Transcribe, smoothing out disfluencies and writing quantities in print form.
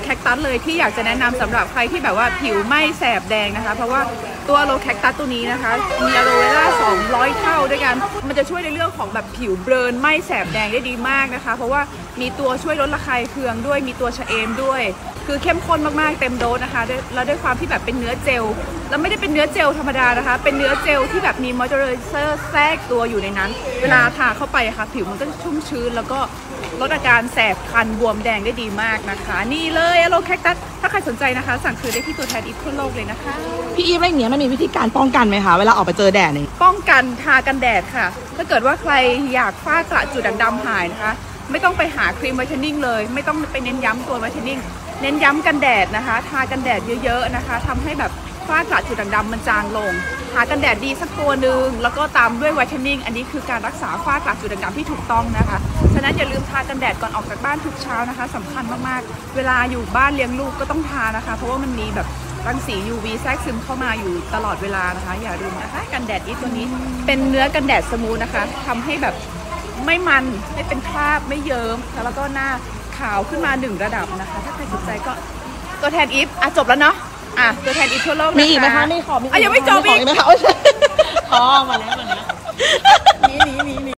แคคตัสเลยที่อยากจะแนะนำสำหรับใครที่แบบว่าผิวไม่แสบแดงนะคะเพราะว่าตัวอะโลแคคตัสตัวนี้นะคะมีอะโลเวล่า200 เท่าด้วยกันมันจะช่วยในเรื่องของแบบผิวเบิร์นไม่แสบแดงได้ดีมากนะคะเพราะว่ามีตัวช่วยลดระคายเคืองด้วยมีตัวชะเอมด้วยคือเข้มข้นมากๆเต็มโดสนะคะแล้วด้วยความที่แบบเป็นเนื้อเจลแล้วไม่ได้เป็นเนื้อเจลธรรมดานะคะเป็นเนื้อเจลที่แบบมีมอยเจอไรเซอร์แทรกตัวอยู่ในนั้นเวลาทาเข้าไปค่ะผิวมันก็ชุ่มชื้นแล้วก็ลดอาการแสบคันบวมแดงได้ดีมากนะคะนี่เลยอะโลแคคตัสถ้าใครสนใจนะคะสั่งซื้อได้ที่ตัวแทนอีฟทั่วโลกเลยนะคะพี่อีฟอะไรอย่างเงี้ยมันมีวิธีการป้องกันไหมคะเวลาออกไปเจอแดดนี่ป้องกันทากันแดดค่ะถ้าเกิดว่าใครอยากฝ้ากระจุดด่างดำหายนะคะไม่ต้องไปหาครีมไวท์เทนนิ่งเลยไม่ต้องไปเน้นย้ำตัวไวท์เทนนิ่งเน้นย้ำกันแดดนะคะทากันแดดเยอะๆนะคะทำให้แบบฝ้ากระจุดด่างดำมันจางลงหากันแดดดีสักตัวหนึ่งแล้วก็ตามด้วยไวท์เทนนิ่งอันนี้คือการรักษาฝ้ากระจุดด่างดำที่ถูกต้องนะคะฉะนั้นอย่าลืมทากันแดดก่อนออกจากบ้านทุกเช้านะคะสำคัญมากๆเวลาอยู่บ้านเลี้ยงลูกก็ต้องทานะคะเพราะว่ามันมีแบบรังสี UV แทรกซึมเข้ามาอยู่ตลอดเวลานะคะอย่าลืมนะคะกันแดดอีตัวนี้เป็นเนื้อกันแดดสมูทนะคะทำให้แบบไม่มันไม่เป็นคราบไม่เยิ้มแล้วก็หน้าขาวขึ้นมา1 ระดับนะคะถ้าใครสนใจก็ตัวแทนอีฟจบแล้วเนาะตัวแทนอีฟทั่วโลกมีอีกไหมคะมีขอมียังไม่จบอีกไหมคะท้อมาแล้วนี่